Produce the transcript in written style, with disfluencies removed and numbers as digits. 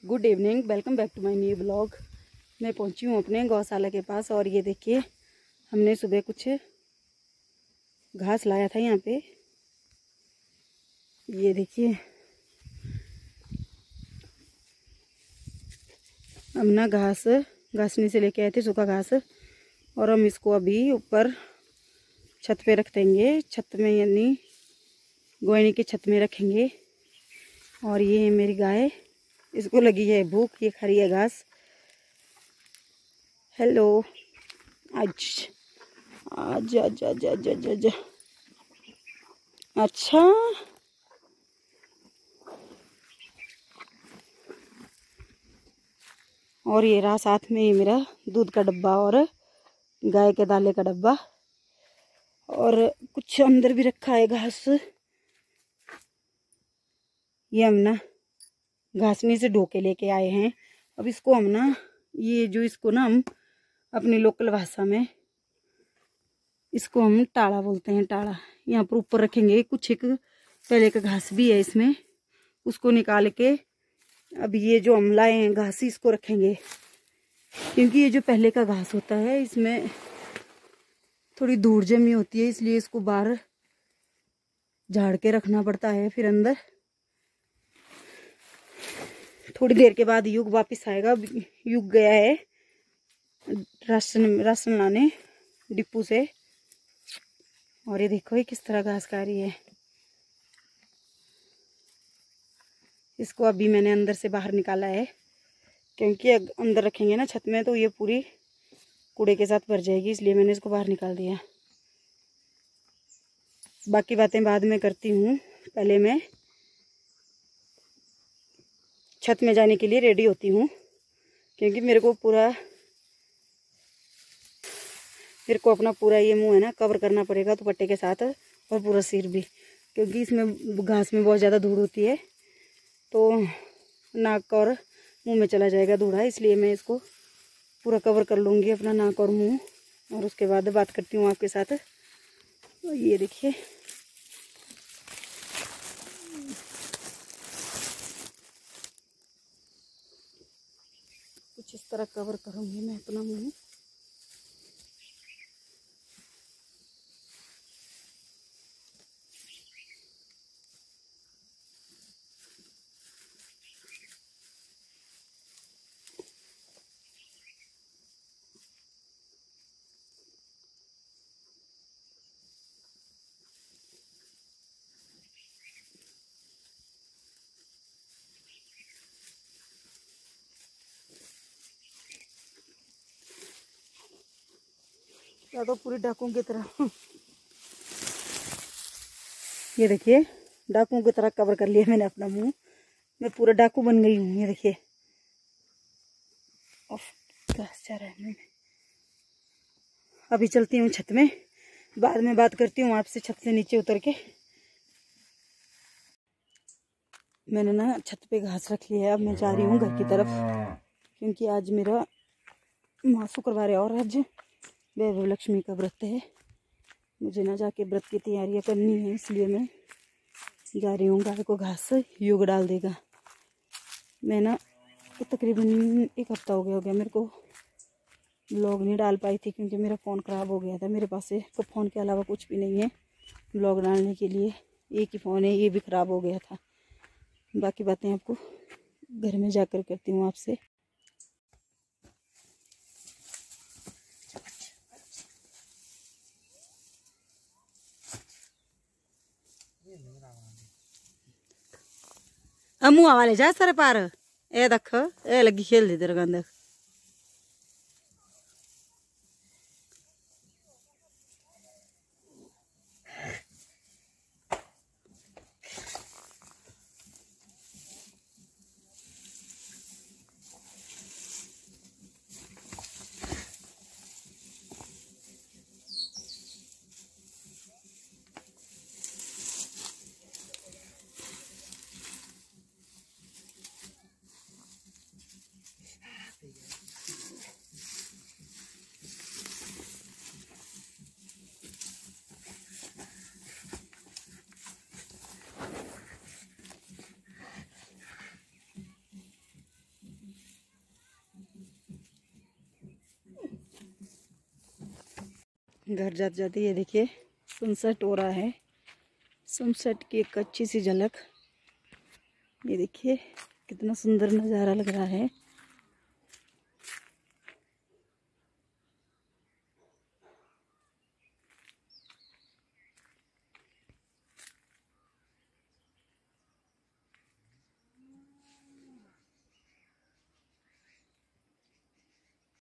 Good evening, welcome back to my new blog. मैं पहुंची हूं अपने गौशाला के पास और ये देखिए हमने सुबह कुछ घास लाया था यहाँ पे। ये देखिए हम ना घासनी से लेके आए थे सूखा घास और हम इसको अभी ऊपर छत पे रख देंगे। छत में यानी गोयनी की छत में रखेंगे। और ये है मेरी गाय, इसको लगी है भूख, ये खा रही है घास। हेलो, आज आज आज आज आज आज आज अच्छा और ये रहा साथ में ही मेरा दूध का डब्बा और गाय के दाले का डब्बा और कुछ अंदर भी रखा है घास। ये हम ना घासनी से ढो के लेके आए हैं। अब इसको हम ना इसको ना हम अपनी लोकल भाषा में इसको हम टाड़ा बोलते हैं। टाड़ा यहाँ पर ऊपर रखेंगे। कुछ एक पहले का घास भी है इसमें, उसको निकाल के अब ये जो हम लाए हैं घास इसको रखेंगे, क्योंकि ये जो पहले का घास होता है इसमें थोड़ी धूड़ जमी होती है, इसलिए इसको बाहर झाड़ के रखना पड़ता है। फिर अंदर थोड़ी देर के बाद युग वापस आएगा। युग गया है राशन लाने डिपू से। और ये देखो ये किस तरह घास खा रही है। इसको अभी मैंने अंदर से बाहर निकाला है, क्योंकि अंदर रखेंगे ना छत में तो ये पूरी कूड़े के साथ भर जाएगी, इसलिए मैंने इसको बाहर निकाल दिया। बाकी बातें बाद में करती हूँ। पहले मैं छत में जाने के लिए रेडी होती हूँ, क्योंकि मेरे को अपना पूरा ये मुंह है ना कवर करना पड़ेगा दुपट्टे के साथ, और पूरा सिर भी, क्योंकि इसमें घास में बहुत ज़्यादा धूड़ होती है तो नाक और मुंह में चला जाएगा धूड़ा। इसलिए मैं इसको पूरा कवर कर लूँगी अपना नाक और मुंह, और उसके बाद बात करती हूँ आपके साथ। ये देखिए कुछ इस तरह कवर करूँगी मैं अपना मुंह। या तो पूरी डाकुओं की तरह ये देखिए डाकुओं की तरह कवर कर लिया मैंने अपना मुंह। मैं पूरा डाकू बन गई हूँ। ये देखिए अभी चलती हूँ छत में, बाद में बात करती हूँ आपसे छत से नीचे उतर के। मैंने ना छत पे घास रख ली है। अब मैं जा रही हूँ घर की तरफ, क्योंकि आज मेरा शुक्रवार है और आज वैभव लक्ष्मी का व्रत है। मुझे ना जाके व्रत की तैयारियां करनी है, इसलिए मैं जा रही हूँ। गाय को घास युग डाल देगा। मैं ना तकरीबन एक हफ्ता हो गया मेरे को व्लॉग नहीं डाल पाई थी, क्योंकि मेरा फ़ोन ख़राब हो गया था। मेरे पास से तो फ़ोन के अलावा कुछ भी नहीं है व्लॉग डालने के लिए। एक ही फ़ोन है, ये भी ख़राब हो गया था। बाकी बातें आपको घर में जाकर करती हूँ आपसे। अमू वाले जा सारे पार ए देख ए लगी खेल दी तेरे गंद। घर जाते जाते ये देखिए सनसेट हो रहा है। सनसेट की एक अच्छी सी झलक, ये देखिए कितना सुंदर नज़ारा लग रहा है।